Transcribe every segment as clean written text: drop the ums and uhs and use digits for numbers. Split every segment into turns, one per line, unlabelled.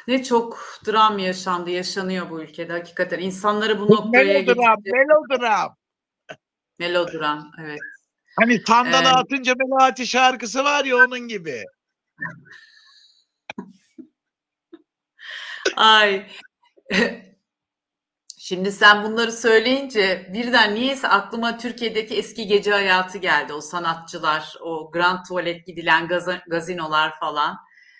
Ne çok dram yaşandı, yaşanıyor bu ülkede hakikaten. İnsanları bu noktaya
Melodram,
getirdi.
melodram.
Melodram, evet.
Hani sandalı
Eee
atınca Melati şarkısı var ya, onun gibi.
Ay. Şimdi sen bunları söyleyince birden niyeyse aklıma Türkiye'deki eski gece hayatı geldi. O sanatçılar, o Grand Tuvalet gidilen gazinolar falan.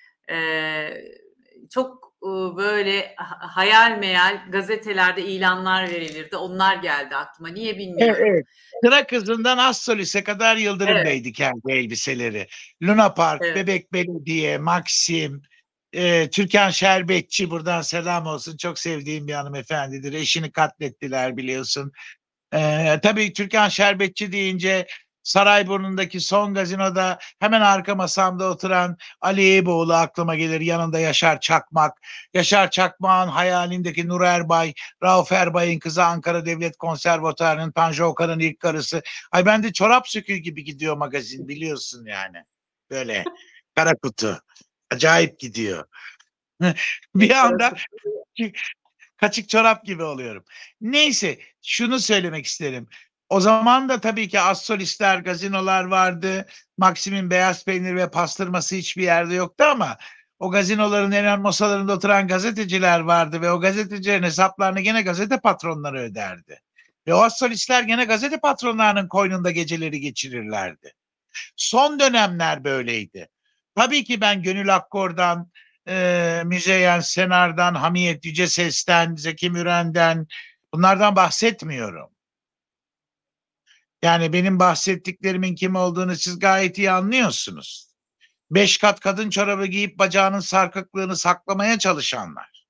Çok böyle hayal meyal gazetelerde ilanlar verilirdi. Onlar geldi aklıma. Niye
Evet,
bilmiyorum.
evet. Sıra Kızı'ndan Assolis'e kadar Yıldırım
Evet,
Bey'di kendi elbiseleri. Luna Park,
evet.
Bebek Belediye, Maxim, Türkan Şerbetçi, buradan selam olsun. Çok sevdiğim bir hanımefendidir. Eşini katlettiler biliyorsun. Tabii Türkan Şerbetçi deyince Sarayburnu'ndaki son gazinoda hemen arka masamda oturan Ali Eyüboğlu aklıma gelir. Yanında Yaşar Çakmak. Yaşar Çakmak'ın hayalindeki Nur Erbay, Rauf Erbay'ın kızı, Ankara Devlet Konservatuarı'nın, Tanju Okan'ın ilk karısı. Ay ben de çorap söküğü gibi gidiyor magazin, biliyorsun yani. Böyle kara kutu. Acayip gidiyor. Bir anda kaçık çorap gibi oluyorum. Neyse, şunu söylemek isterim. O zaman da tabii ki Assolistler, gazinolar vardı. Maksim'in beyaz peynir ve pastırması hiçbir yerde yoktu ama o gazinoların en masalarında oturan gazeteciler vardı ve o gazetecilerin hesaplarını gene gazete patronları öderdi. Ve o Assolistler gene gazete patronlarının koynunda geceleri geçirirlerdi. Son dönemler böyleydi. Tabii ki ben Gönül Akkor'dan, Müzeyyen Senar'dan, Hamiyet Yüceses'ten, Zeki Müren'den, bunlardan bahsetmiyorum. Yani benim bahsettiklerimin kim olduğunu siz gayet iyi anlıyorsunuz. 5 kat kadın çorabı giyip bacağının sarkıklığını saklamaya çalışanlar.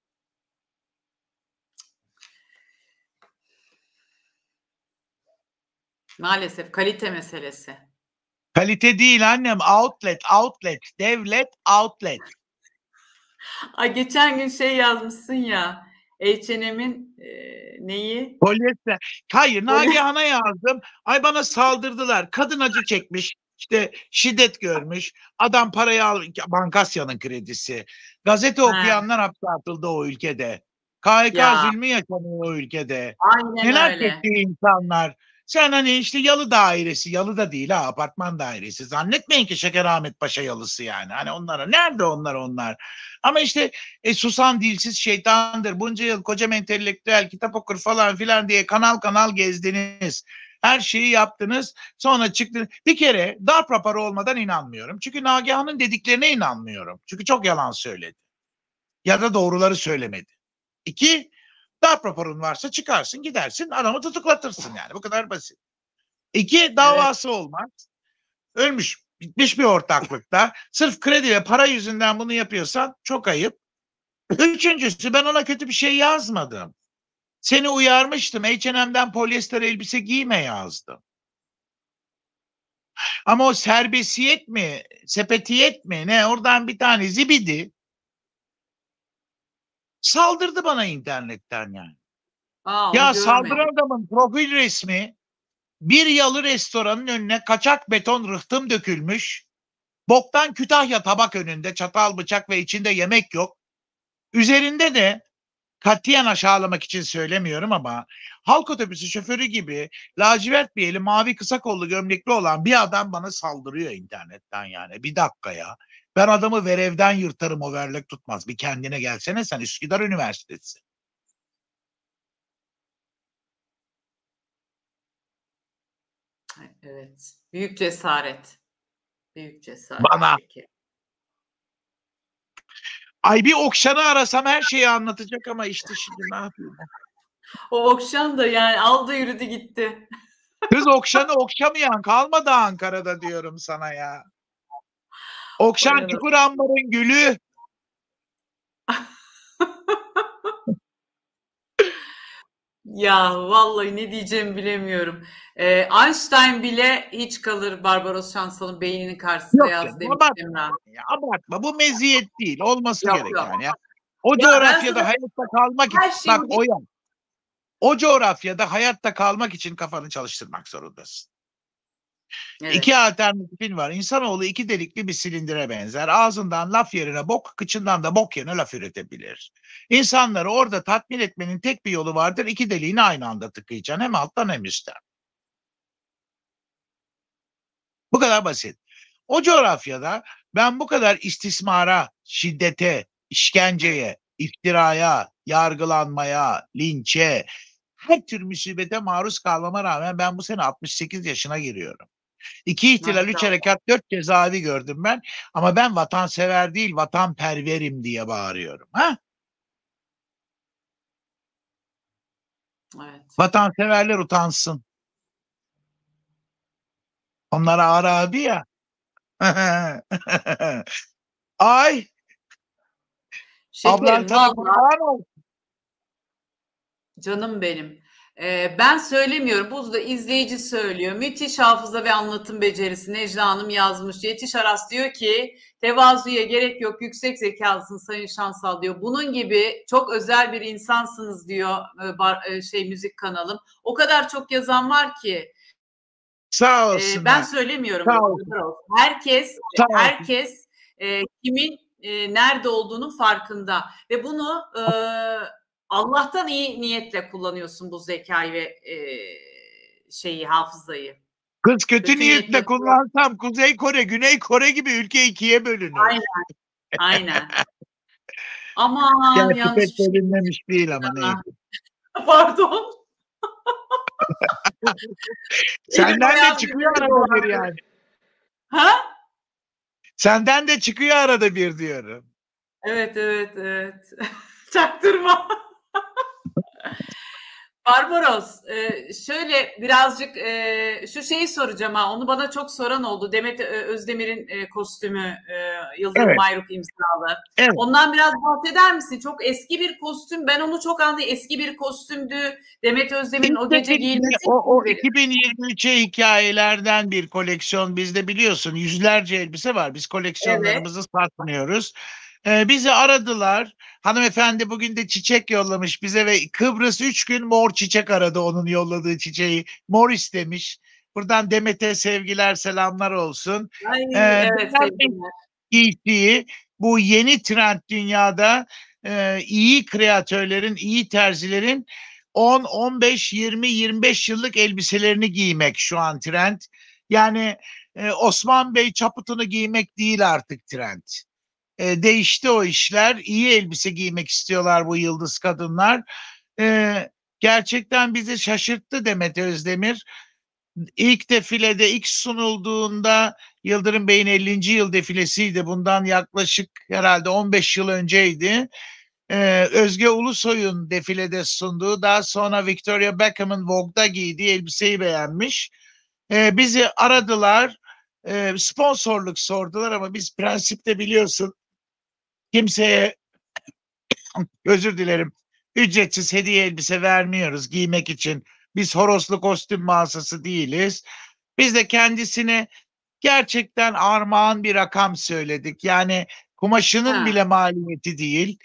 Maalesef kalite meselesi.
Kalite değil annem, outlet, outlet, devlet, outlet.
Ay geçen gün şey yazmışsın ya, H&M'in neyi?
Polyester. Hayır,
Poli
Nagihan'a yazdım. Ay bana saldırdılar. Kadın acı çekmiş. İşte şiddet görmüş. Adam parayı al, Bankasya'nın kredisi. Gazete
He,
okuyanlar hapse atıldı o ülkede. KHK
ya
zulmü yaşanıyor o ülkede.
aynen
Neler
öyle.
çekti insanlar. Sen hani işte yalı dairesi, yalı da değil ha, apartman dairesi. Zannetmeyin ki Şekerahmet Paşa yalısı yani. Hani onlara nerede onlar. Ama işte susan dilsiz şeytandır. Bunca yıl kocam entelektüel, kitap okur falan filan diye kanal kanal gezdiniz. Her şeyi yaptınız. Sonra çıktınız. Bir kere darp raporu olmadan inanmıyorum. Çünkü Nagihan'ın dediklerine inanmıyorum. Çünkü çok yalan söyledi. Ya da doğruları söylemedi. 2, darp raporun varsa çıkarsın, gidersin, adamı tutuklatırsın yani. Bu kadar basit. 2,
Evet.
davası olmaz. Ölmüş, bitmiş bir ortaklıkta. Sırf kredi ve para yüzünden bunu yapıyorsan çok ayıp. Üçüncüsü, ben ona kötü bir şey yazmadım. Seni uyarmıştım. H&M'den polyester elbise giyme yazdım. Ama o serbestiyet mi, sepetiyet mi ne, oradan bir tane zibidi saldırdı bana internetten yani.
Onu
Ya
görmedim.
saldıran adamın profil resmi bir yalı restoranın önüne kaçak beton rıhtım dökülmüş. Boktan Kütahya tabak önünde, çatal bıçak ve içinde yemek yok. Üzerinde de, katiyen aşağılamak için söylemiyorum ama, halk otobüsü şoförü gibi lacivert bir eli, mavi kısa kollu gömlekli olan bir adam bana saldırıyor internetten yani. Bir dakika ya. Ben adamı verevden yırtarım, o verlek tutmaz. Bir kendine gelsene sen, Üsküdar Üniversitesi.
Evet. Büyük cesaret. Büyük cesaret
Bana.
şeker.
Ay bir Okşan'ı arasam her şeyi anlatacak ama işte şimdi ne yapayım?
O Okşan da yani aldı yürüdü gitti.
Kız Okşan'ı okşamayan kalmadı Ankara'da diyorum sana ya. Okşan
Vay
Çukurambar'ın gülü.
ya vallahi ne diyeceğimi bilemiyorum. Einstein bile hiç kalır Barbaros Şansal'ın beyninin karşısında
Yok
yaz
canım,
demiş
abartma.
Emrah.
Ya, abartma. Bu meziyet değil. Olması
Yok yok.
gereken ya. O
Ya ben
coğrafyada
sana
hayatta kalmak için,
her
bak
şeyin
o ya. O coğrafyada hayatta kalmak için kafanı çalıştırmak zorundasın. İki
Evet.
alternatifin var. İnsanoğlu iki delikli bir silindire benzer. Ağzından laf yerine bok, kıçından da bok yerine laf üretebilir. İnsanları orada tatmin etmenin tek bir yolu vardır. İki deliğini aynı anda tıkayacaksın. Hem alttan hem üstten. Bu kadar basit. O coğrafyada ben bu kadar istismara, şiddete,
Evet.
işkenceye, iftiraya, yargılanmaya, linçe, her tür musibete maruz kalmama rağmen ben bu sene 68 yaşına giriyorum. 2 ihtilal, 3
Maşallah.
harekat, 4 cezaevi gördüm ben. Ama ben vatansever değil, vatanperverim diye bağırıyorum. Ha?
Evet.
Vatanseverler utansın. Onlar ağır abi ya. Ay, ablan
Şekerim
sana
valla
kurban olsun.
canım benim. Ben söylemiyorum. Buzda izleyici söylüyor. Müthiş hafıza ve anlatım becerisi. Necla Hanım yazmış. Yetiş Aras diyor ki tevazuya gerek yok. Yüksek zekalısın Sayın Şansal diyor. Bunun gibi çok özel bir insansınız diyor müzik kanalım. O kadar çok yazan var ki.
Sağ
Ben
olsunlar.
söylemiyorum.
Sağ olsun.
Herkes
Sağ olsun.
herkes kimin nerede olduğunun farkında ve bunu Allah'tan iyi niyetle kullanıyorsun bu zekayı ve hafızayı.
Kız kötü
Kötü
niyetle
niyetle
kullansam Kuzey Kore, Güney Kore gibi ülke ikiye bölünür.
aynen, aynen. Aman
Gerçi
yanlış
pek
bir şey
bölünmemiş değil ama neyse.
pardon. Elim
Senden de
ayağım
çıkıyor
birbirine
arada bir
dolandı.
yani.
Ha?
Senden de çıkıyor arada bir diyorum.
Evet, evet, evet. Çaktırma. Barbaros, şöyle birazcık şu şeyi soracağım ha, onu bana çok soran oldu. Demet Özdemir'in kostümü Yıldırım
Evet,
Mayruk imzalı.
evet.
Ondan biraz bahseder misin? Çok eski bir kostüm. Ben onu çok anlayayım. Eski bir kostümdü. Demet Özdemir'in o
İşte
gece giyilmesi
o
verir.
2023'e hikayelerden bir koleksiyon bizde biliyorsun yüzlerce elbise var. Biz
Evet.
koleksiyonlarımızı satmıyoruz. Bizi aradılar. Hanımefendi bugün de çiçek yollamış bize ve Kıbrıs 3 gün mor çiçek aradı onun yolladığı çiçeği. Mor istemiş. Buradan Demet'e sevgiler selamlar olsun.
Ay, evet
Demet
sevgiler.
giydiği bu yeni trend dünyada iyi kreatörlerin, iyi terzilerin 10, 15, 20, 25 yıllık elbiselerini giymek şu an trend. Yani Osman Bey çaputunu giymek değil artık trend. Değişti o işler. İyi elbise giymek istiyorlar bu yıldız kadınlar. E, Gerçekten bizi şaşırttı Demet Özdemir. İlk defilede ilk sunulduğunda Yıldırım Bey'in 50. yıl defilesiydi. Bundan yaklaşık herhalde 15 yıl önceydi. Özge Ulusoy'un defilede sunduğu, daha sonra Victoria Beckham'ın Vogue'da giydiği elbiseyi beğenmiş. Bizi aradılar, sponsorluk sordular ama biz prensipte biliyorsun kimseye, özür dilerim, ücretsiz hediye elbise vermiyoruz giymek için. Biz horoslu kostüm mağazası değiliz. Biz de kendisine gerçekten armağan bir rakam söyledik. Yani kumaşının
Ha,
bile maliyeti değil.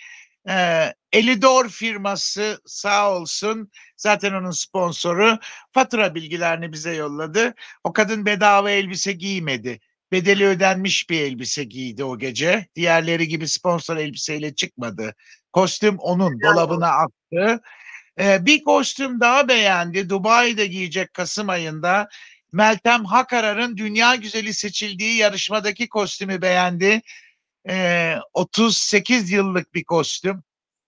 Elidor firması sağ olsun, zaten onun sponsoru, fatura bilgilerini bize yolladı. O kadın bedava elbise giymedi. Bedeli ödenmiş bir elbise giydi o gece. Diğerleri gibi sponsor elbiseyle çıkmadı. Kostüm onun
helal olsun.
dolabına attı. Bir kostüm daha beğendi. Dubai'de giyecek Kasım ayında. Meltem Hakarar'ın dünya güzeli seçildiği yarışmadaki kostümü beğendi. 38 yıllık bir kostüm.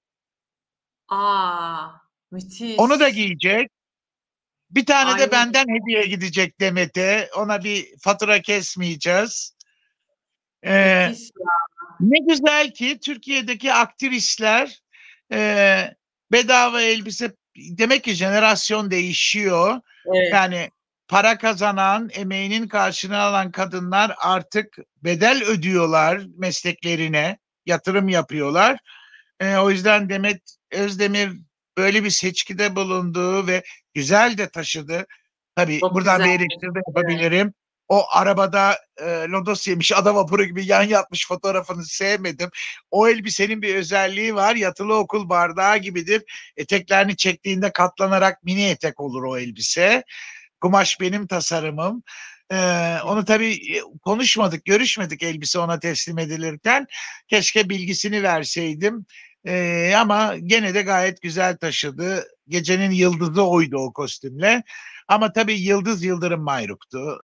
Aa,
Onu da
müthiş.
giyecek. Bir tane
Ay
de
müthiş.
benden hediye gidecek Demet'e. Ona bir fatura kesmeyeceğiz. Ee,
Müthiş ya.
Ne güzel ki Türkiye'deki aktrisler bedava elbise, demek ki jenerasyon değişiyor.
Evet.
Yani para kazanan, emeğinin karşılığını alan kadınlar artık bedel ödüyorlar mesleklerine, yatırım yapıyorlar. O yüzden Demet Özdemir böyle bir seçkide bulunduğu ve güzel de taşıdı. Tabii
Çok
buradan
güzel.
bir eleştiri de
Evet.
yapabilirim. O arabada lodos yemiş ada vapuru gibi yan yatmış fotoğrafını sevmedim. O elbisenin bir özelliği var. Yatılı okul bardağı gibidir. Eteklerini çektiğinde katlanarak mini etek olur o elbise. Kumaş benim tasarımım. Onu tabii konuşmadık, görüşmedik elbise ona teslim edilirken. Keşke bilgisini verseydim. Ama gene de gayet güzel taşıdı. Gecenin yıldızı oydu o kostümle. Ama tabii Yıldız Yıldırım Mayruk'tu.